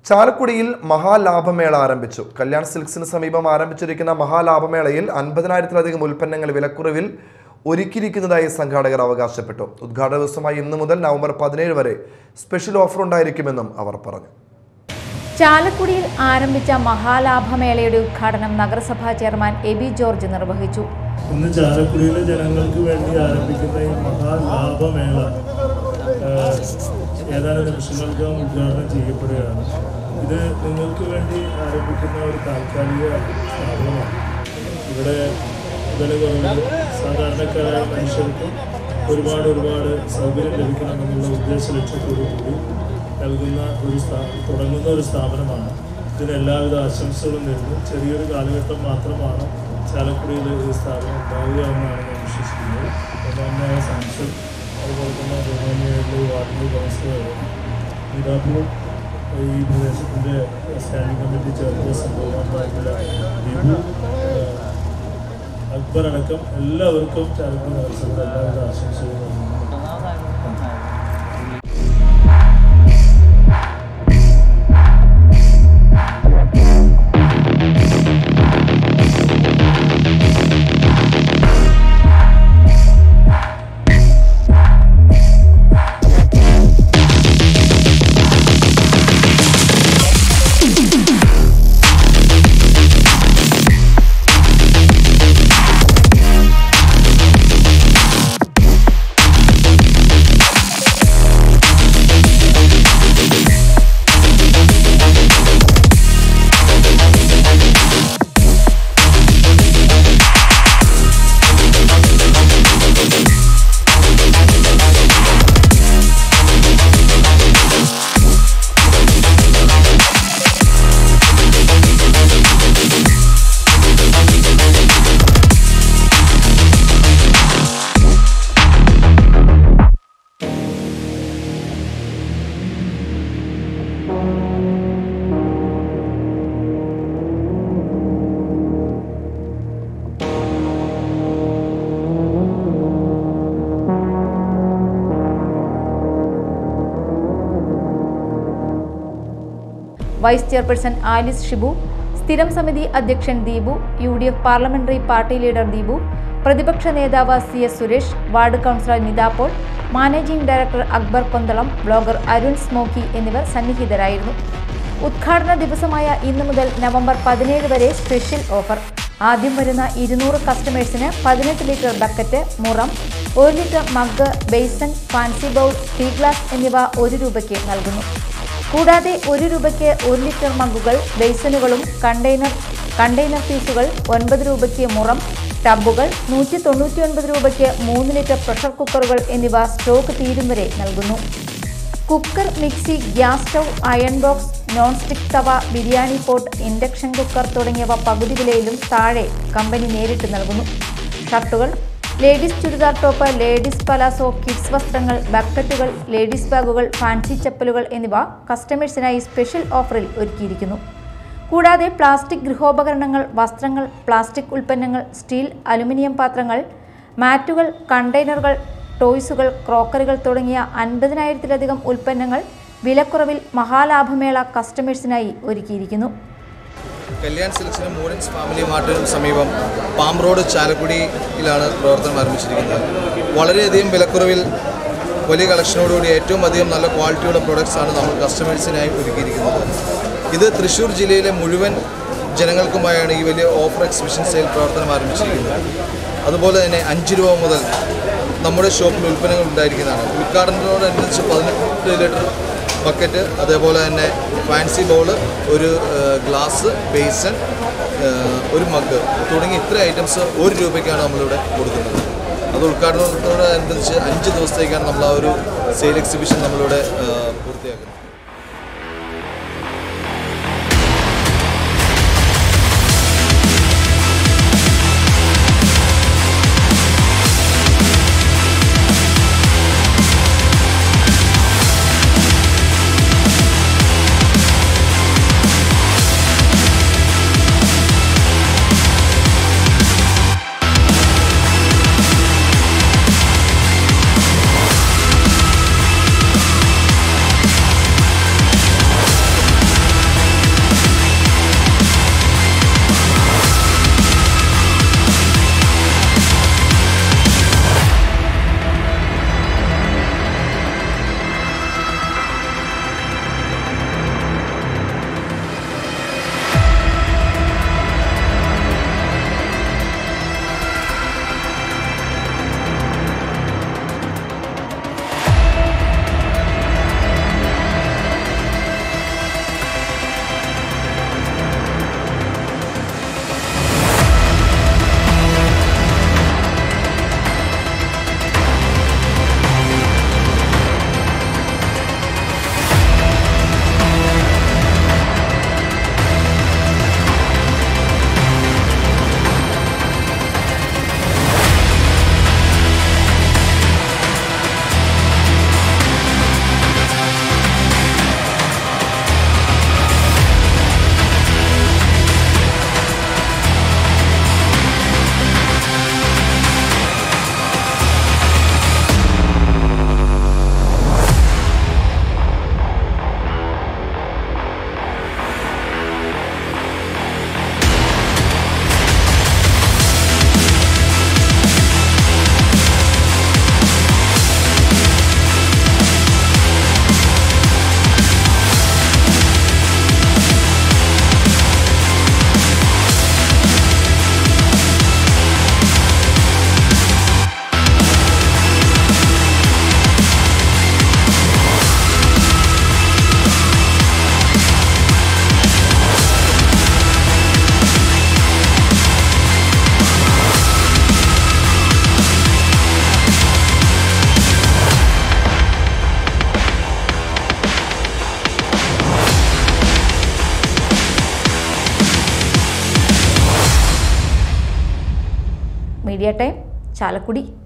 ചാലക്കുടിയിൽ മഹാലാഭമേള ആരംഭിച്ചു. കല്യാൺ സിൽക്സിന് സമീപം ആരംഭിച്ചിരിക്കുന്ന മഹാലാഭമേളയിൽ 50,000-ലധികം ഉൽപ്പന്നങ്ങൾ വിലക്കുറവിൽ ഒരുക്കിയിരിക്കുന്നതായി സംഘാടകർ അവകാശപ്പെട്ടു. ഉദ്ഘാടന ദിവസമായി ഇന്നു മുതൽ നവംബർ 17 വരെ സ്പെഷ്യൽ ഓഫർ ഉണ്ടായിരിക്കുമെന്നും അവർ പറഞ്ഞു. ചാലക്കുടിയിൽ ആരംഭിച്ച മഹാലാഭമേളയുടെ ഉദ്ഘാടനം നഗരസഭാ ചെയർമാൻ എബി ജോർജ് നിർവഹിച്ചു. ഇന്ന് ചാലക്കുടിയിലെ ജനങ്ങൾക്ക് വേണ്ടി ആരംഭിക്കുന്ന ഈ മഹാലാഭമേള ഏതാനും നിമിഷങ്ങൾക്കും ഉദ്ഘാടനം ചെയ്യപ്പെടുകയാണ്. ഇത് നിങ്ങൾക്ക് വേണ്ടി ആരംഭിക്കുന്ന ഒരു താൽക്കാലിക സ്ഥാപനമാണ്. ഇവിടെ വില കുറവിൽ സാധാരണക്കാരായ മനുഷ്യർക്ക് ഒരുപാട് സൗകര്യം ലഭിക്കണമെന്നുള്ള ഉദ്ദേശ ലക്ഷ്യത്തോടു കൂടി തുടങ്ങുന്ന ഒരു സ്ഥാപനമാണ്. ഇതിന് എല്ലാവിധ ആശംസകളും നേരുന്നു. ചെറിയൊരു കാലഘട്ടം മാത്രമാണ് ചാലക്കുടിയിൽ ഈ സ്ഥാപനം ഉണ്ടാവുക എന്നാണ് ഞാൻ വിശ്വസിക്കുന്നത്. ബഹുമാന്യനായ സാംസദ്, അതുപോലെ തന്നെ ബഹുമാന്യമായിട്ടുള്ള വാർഡിൻ്റെ കൗൺസിലർ, നിതാപൂർ, ഈ പ്രദേശത്തിൻ്റെ സ്റ്റാൻഡിംഗ് കമ്മിറ്റി ചെയർപേഴ്സൺ ബഹുമാന്യമായിട്ടുള്ള ദീപു, അക്ബർ അടക്കം എല്ലാവർക്കും ചാലക്കുടി നഗരസഭയുടെ എല്ലാവിധ ആശംസകളും നൽകുന്നു. വൈസ് ചെയർപേഴ്സൺ ആലിസ് ഷിബു, സ്ഥിരം സമിതി അധ്യക്ഷൻ Deepu, UDF parliamentary party leader Deepu, പ്രതിപക്ഷ നേതാവ് CS Suresh, ward councillor Nitha Paul, managing director Akbar Konthalam, blogger Arun Smokey എന്നിവർ സന്നിഹിതരായിരുന്നു. ഉദ്ഘാടന ദിവസമായ ഇന്നു മുതൽ നവംബർ 17 വരെ സ്പെഷ്യൽ ഓഫർ. ആദ്യം വരുന്ന 200 കസ്റ്റമേഴ്സിന് 18 ലിറ്റർ ബക്കറ്റ്, മുറം, 1 litre mug, basin, fancy bowl, tea glass എന്നിവ 1 രൂപയ്ക്ക് നൽകുന്നു. കൂടാതെ 1 രൂപയ്ക്ക് 1 ലിറ്റർ മഗ്ഗുകൾ, ബേസനുകളും കണ്ടെയ്നർ പീസുകൾ, 9 രൂപയ്ക്ക് മുറം, ടബുകൾ, 199 രൂപയ്ക്ക് 3 ലിറ്റർ പ്രഷർ കുക്കറുകൾ എന്നിവ സ്റ്റോക്ക് തീരും വരെ നൽകുന്നു. Cooker, mixie, gas stove, iron box, non stick tawa, biryani pot, induction cooker തുടങ്ങിയവ പകുതി വിലയിലും താഴെ കമ്പനി നേരിട്ട് നൽകുന്നു. ഷർട്ടുകൾ, ladies churidar top, ladies palazzo, kids വസ്ത്രങ്ങൾ, ബക്കറ്റുകൾ, ലേഡീസ് ബാഗുകൾ, ഫാൻസി ചപ്പലുകൾ എന്നിവ കസ്റ്റമേഴ്സിനായി സ്പെഷ്യൽ ഓഫറിൽ ഒരുക്കിയിരിക്കുന്നു. കൂടാതെ പ്ലാസ്റ്റിക് ഗൃഹോപകരണങ്ങൾ, വസ്ത്രങ്ങൾ, പ്ലാസ്റ്റിക് ഉൽപ്പന്നങ്ങൾ, സ്റ്റീൽ, അലുമിനിയം പാത്രങ്ങൾ, മാറ്റുകൾ, കണ്ടെയ്നറുകൾ, ടോയ്സുകൾ, ക്രോക്കറികൾ തുടങ്ങിയ 50,000-ലധികം ഉൽപ്പന്നങ്ങൾ വിലക്കുറവിൽ മഹാലാഭമേള കസ്റ്റമേഴ്സിനായി ഒരുക്കിയിരിക്കുന്നു. കല്യാൺ സിൽക്സിനും മൂലൻസ് ഫാമിലി മാർട്ടിനും സമീപം പാം റോഡ് ചാലക്കുടിയിലാണ് പ്രവർത്തനം ആരംഭിച്ചിരിക്കുന്നത്. വളരെയധികം വിലക്കുറവിൽ വലിയ കളക്ഷനോടുകൂടി ഏറ്റവും അധികം നല്ല ക്വാളിറ്റിയുള്ള പ്രൊഡക്ട്സാണ് നമ്മൾ കസ്റ്റമേഴ്സിനായി ഒരുക്കിയിരിക്കുന്നത്. ഇത് തൃശ്ശൂർ ജില്ലയിലെ മുഴുവൻ ജനങ്ങൾക്കുമായാണ് ഈ വലിയ ഓഫർ എക്സിബിഷൻ സെയിൽ പ്രവർത്തനം ആരംഭിച്ചിരിക്കുന്നത്. അതുപോലെ തന്നെ 5 രൂപ മുതൽ നമ്മുടെ ഷോപ്പിൽ ഉൽപ്പന്നങ്ങൾ ഉണ്ടായിരിക്കുന്നതാണ്. ഉദ്ഘാടനത്തോടനുബന്ധിച്ച് 18 ലിറ്റർ ബക്കറ്റ്, അതേപോലെ തന്നെ ഫാൻസി ബൗൾ, ഒരു ഗ്ലാസ്, ബേസൺ, ഒരു മഗ് തുടങ്ങി ഇത്ര ഐറ്റംസ് 1 രൂപയ്ക്കാണ് നമ്മളിവിടെ കൊടുക്കുന്നത്. അത് ഉദ്ഘാടനത്തോടനുബന്ധിച്ച് 5 ദിവസത്തേക്കാണ് നമ്മൾ ആ ഒരു സെയിൽ എക്സിബിഷൻ നമ്മളിവിടെ പൂർത്തിയാക്കുന്നത്. Media time Chalakudy.